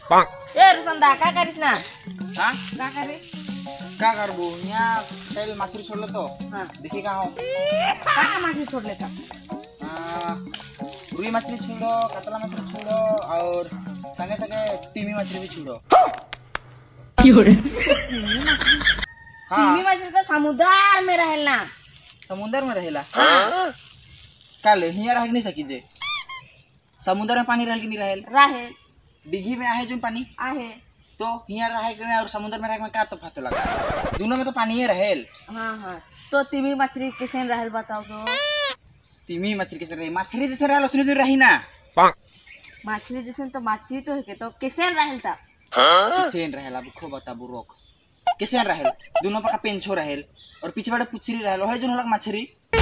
ए रुसंदा का करिस ना? हाँ का करे? क्या करबो यहाँ कल मछली छोड़ लो तो हाँ देखिए कहाँ हो का मछली छोड़ लेता? रुई मछली छोड़ो, कतला मछली छोड़ो और संगे संगे तीमी मछली भी छोड़ो। हाँ तीमी मछली तो समुद्र में रहेल ना। समुद्र में रहेला हाँ कल हियाँ रह नहीं सकी जे समुद्र में पानी रहल कि नहीं रहेल? रहेल डिघी में आहे जो पानी आहे। तो हियाँ रहे के में और समुद्र में रहे में का तफावत लगा? दोनों में तो पानी ही रहेल। हाँ हाँ तो तीमी मछली कैसे रहेल बताओ तो? तीमी मछली कैसे रही? मछली जैसे रहल उसने तो रही ना। मछली जैसे तो मछली तो है के तो कैसे रहेल ता? कैसे रहेल अब खो बताबू रोक कैसे रहेल? दोनों पका पेंछो रहेल और पीछे बड़े पुछरी रहेल है जो लग मछली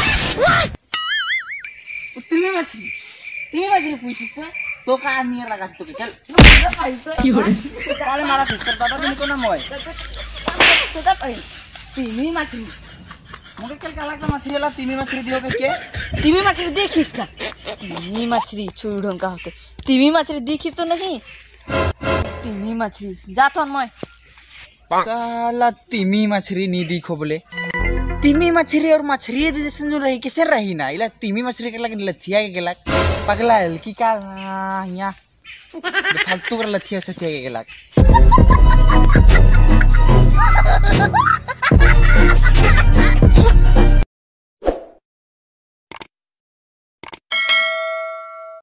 तीमी मछली पूछी तो का नियर लगा तो चल तो काले मारा फिस कर दादा तुमको ना मोय तीमी मछली मुझे कल काला का मछली वाला तीमी मछली दियो के तीमी मछली देखिस का? तीमी मछली छोड़न का होते तीमी मछली देखी तो नहीं। तीमी मछली जातो मैं साला तीमी मछली नहीं दिखो बोले तीमी मछली और मछली जैसे जो रही कैसे रही ना इला तीमी मछली के लग लथिया के लग पगला है की का यहाँ फालतू कर लथिया से के लग